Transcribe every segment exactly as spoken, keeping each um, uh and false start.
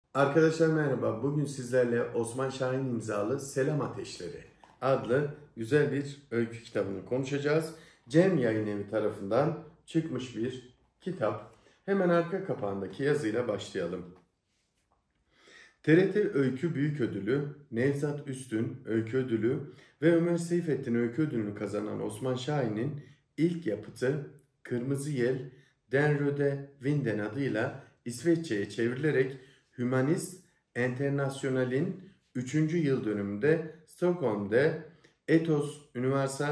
Arkadaşlar merhaba. Bugün sizlerle Osman Şahin imzalı Selam Ateşleri adlı güzel bir öykü kitabını konuşacağız. Cem Yayınevi tarafından çıkmış bir kitap. Hemen arka kapağındaki yazıyla başlayalım. T R T Öykü Büyük Ödülü, Nevzat Üstün Öykü Ödülü ve Ömer Seyfettin Öykü Ödülünü kazanan Osman Şahin'in ilk yapıtı Kırmızı Yel, Den Röde Vinden adıyla İsveççe'ye çevrilerek Humanist International'in üçüncü yıl dönümünde Stockholm'de Ethos Universal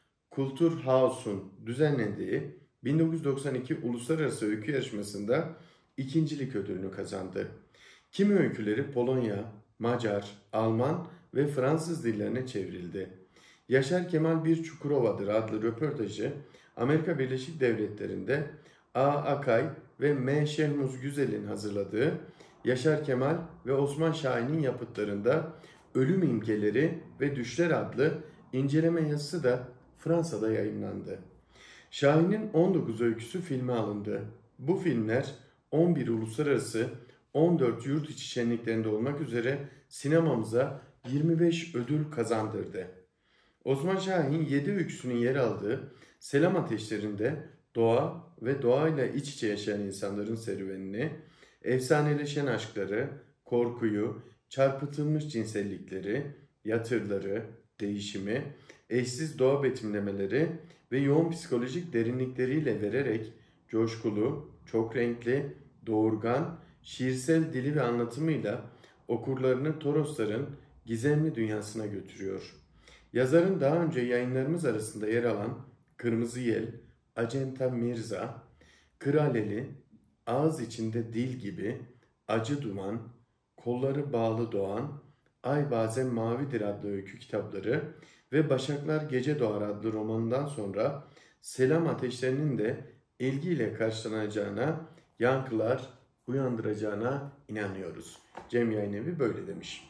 Kulturhaus'un düzenlediği bin dokuz yüz doksan iki Uluslararası Öykü Yarışması'nda ikincilik ödülünü kazandı. Kimi öyküleri Polonya, Macar, Alman ve Fransız dillerine çevrildi. Yaşar Kemal Bir Çukurova'dır adlı röportajı Amerika Birleşik Devletleri'nde A. Akay ve M. Şehmuz Güzel'in hazırladığı Yaşar Kemal ve Osman Şahin'in yapıtlarında Ölüm İmgeleri ve Düşler adlı inceleme yazısı da Fransa'da yayımlandı. Şahin'in on dokuz öyküsü filme alındı. Bu filmler on bir uluslararası, on dört yurt içi şenliklerinde olmak üzere sinemamıza yirmi beş ödül kazandırdı. Osman Şahin yedi öyküsünün yer aldığı Selam Ateşleri'nde doğa ve doğayla iç içe yaşayan insanların serüvenini, efsaneleşen aşkları, korkuyu, çarpıtılmış cinsellikleri, yatırları, değişimi, eşsiz doğa betimlemeleri ve yoğun psikolojik derinlikleriyle vererek coşkulu, çok renkli, doğurgan, şiirsel dili ve anlatımıyla okurlarını Torosların gizemli dünyasına götürüyor. Yazarın daha önce yayınlarımız arasında yer alan Kırmızı Yel, Acenta Mirza, Kraleli, Ağız içinde Dil gibi, Acı Duman, Kolları Bağlı Doğan, Ay Bazen Mavidir adlı öykü kitapları ve Başaklar Gece Doğar adlı romanından sonra Selam Ateşlerinin de ilgiyle karşılanacağına, yankılar uyandıracağına inanıyoruz. Cem Yayınevi böyle demiş.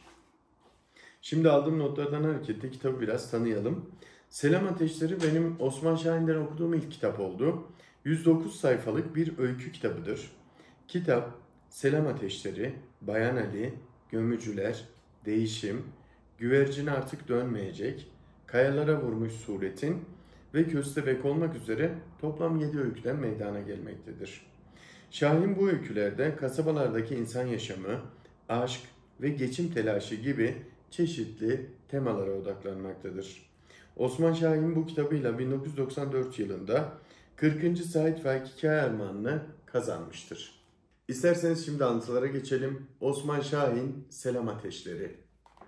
Şimdi aldığım notlardan hareketle kitabı biraz tanıyalım. Selam Ateşleri benim Osman Şahin'den okuduğum ilk kitap oldu. yüz dokuz sayfalık bir öykü kitabıdır. Kitap, Selam Ateşleri, Bayan Ali, Gömücüler, Değişim, Güvercin Artık Dönmeyecek, Kayalara Vurmuş Suretin ve Köstebek olmak üzere toplam yedi öyküden meydana gelmektedir. Şahin bu öykülerde kasabalardaki insan yaşamı, aşk ve geçim telaşı gibi çeşitli temalara odaklanmaktadır. Osman Şahin bu kitabıyla bin dokuz yüz doksan dört yılında kırkıncı Sait Faik Hikaye Armağanı'nı kazanmıştır. İsterseniz şimdi anlatılara geçelim. Osman Şahin Selam Ateşleri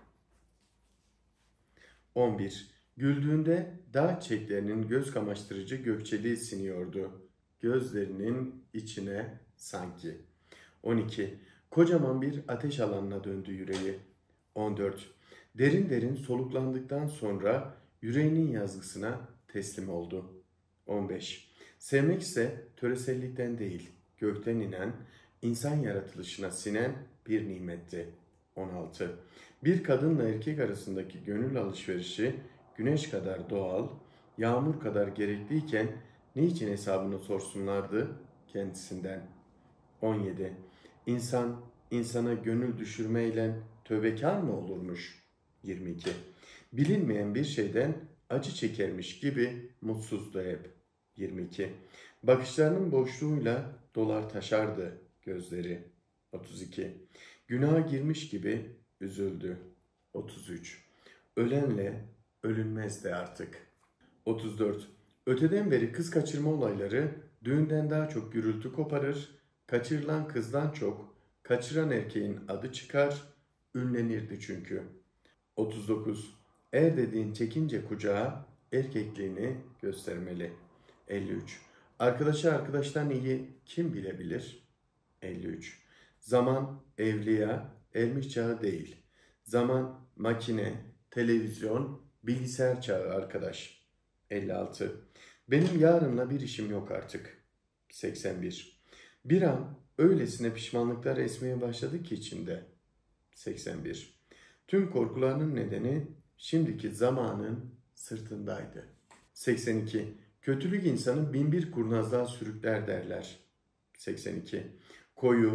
on bir. Güldüğünde dağ çiçeklerinin göz kamaştırıcı gökçeliği siniyordu. Gözlerinin içine sanki. on iki. Kocaman bir ateş alanına döndü yüreği. on dört. Derin derin soluklandıktan sonra yüreğinin yazgısına teslim oldu. on beş. Sevmek ise töresellikten değil, gökten inen, insan yaratılışına sinen bir nimetti. on altı. Bir kadınla erkek arasındaki gönül alışverişi güneş kadar doğal, yağmur kadar gerekliyken niçin hesabını sorsunlardı kendisinden? on yedi. İnsan insana gönül düşürmeyle tövbekar mı olurmuş? yirmi iki. Bilinmeyen bir şeyden acı çekermiş gibi mutsuzdu hep. yirmi iki. Bakışlarının boşluğuyla dolar taşardı gözleri. otuz iki. Günaha girmiş gibi üzüldü. otuz üç. Ölenle ölünmezdi artık. otuz dört. Öteden beri kız kaçırma olayları düğünden daha çok gürültü koparır, kaçırılan kızdan çok kaçıran erkeğin adı çıkar, ünlenirdi çünkü. otuz dokuz. Er dediğin çekince kucağa erkekliğini göstermeli. elli üç. Arkadaşı arkadaştan iyi kim bilebilir? elli üç. Zaman evliya, ermiş çağı değil. Zaman makine, televizyon, bilgisayar çağı arkadaş. elli altı. Benim yarınla bir işim yok artık. seksen bir. Bir an öylesine pişmanlıklar esmeye başladı ki içinde. seksen bir. Tüm korkularının nedeni şimdiki zamanın sırtındaydı. seksen iki. Kötülük insanı bin bir kurnazlığa sürükler derler. seksen iki. Koyu,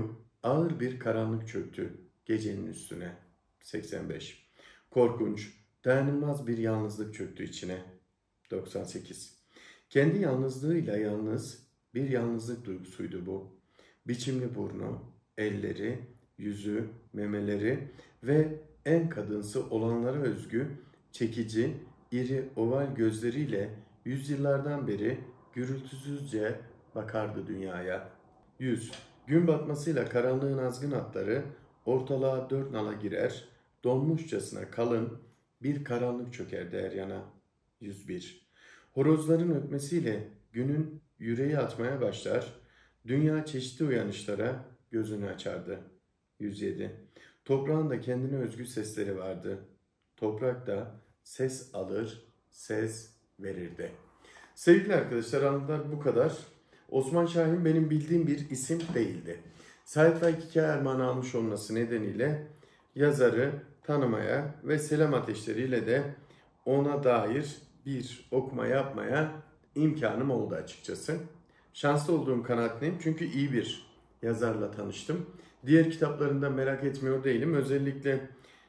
Ağır bir karanlık çöktü gecenin üstüne. seksen beş. Korkunç, dayanılmaz bir yalnızlık çöktü içine. doksan sekiz. Kendi yalnızlığıyla yalnız bir yalnızlık duygusuydu bu. Biçimli burnu, elleri, yüzü, memeleri ve en kadınsı olanlara özgü, çekici, iri oval gözleriyle yüzyıllardan beri gürültüsüzce bakardı dünyaya. Yüz, gün batmasıyla karanlığın azgın hatları ortalığa dört nala girer, donmuşçasına kalın bir karanlık çökerdi her yana. yüz bir. Horozların ötmesiyle günün yüreği atmaya başlar, dünya çeşitli uyanışlara gözünü açardı. yüz yedi. Toprağın da kendine özgü sesleri vardı. Toprak da ses alır, ses verirdi. Sevgili arkadaşlar, anılar bu kadar. Osman Şahin benim bildiğim bir isim değildi. Sait Faik Hikaye Armağanı almış olması nedeniyle yazarı tanımaya ve selam ateşleriyle de ona dair bir okuma yapmaya imkanım oldu açıkçası. Şanslı olduğum kanaatindeyim çünkü iyi bir yazarla tanıştım. Diğer kitaplarında merak etmiyor değilim. Özellikle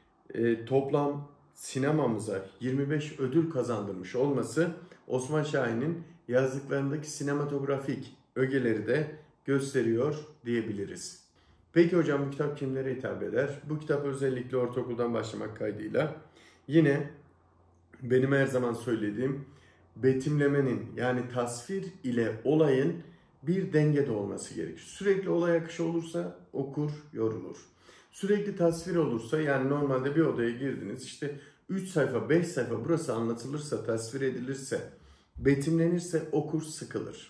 e, toplam sinemamıza yirmi beş ödül kazandırmış olması Osman Şahin'in yazdıklarındaki sinematografik ögeleri de gösteriyor diyebiliriz. Peki hocam, bu kitap kimlere hitap eder? Bu kitap özellikle ortaokuldan başlamak kaydıyla yine benim her zaman söylediğim betimlemenin, yani tasvir ile olayın bir dengede olması gerekir. Sürekli olay akışı olursa okur yorulur. Sürekli tasvir olursa, yani normalde bir odaya girdiniz, işte üç sayfa beş sayfa burası anlatılırsa, tasvir edilirse, betimlenirse okur sıkılır.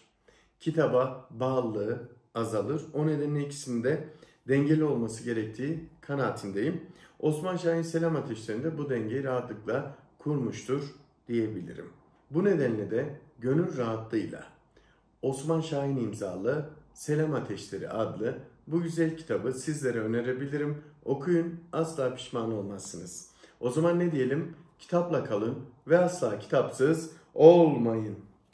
Kitaba bağlılığı azalır. O nedenle ikisinde dengeli olması gerektiği kanaatindeyim. Osman Şahin Selam Ateşleri'nde bu dengeyi rahatlıkla kurmuştur diyebilirim. Bu nedenle de gönül rahatlığıyla Osman Şahin imzalı Selam Ateşleri adlı bu güzel kitabı sizlere önerebilirim. Okuyun, asla pişman olmazsınız. O zaman ne diyelim? Kitapla kalın ve asla kitapsız olmayın.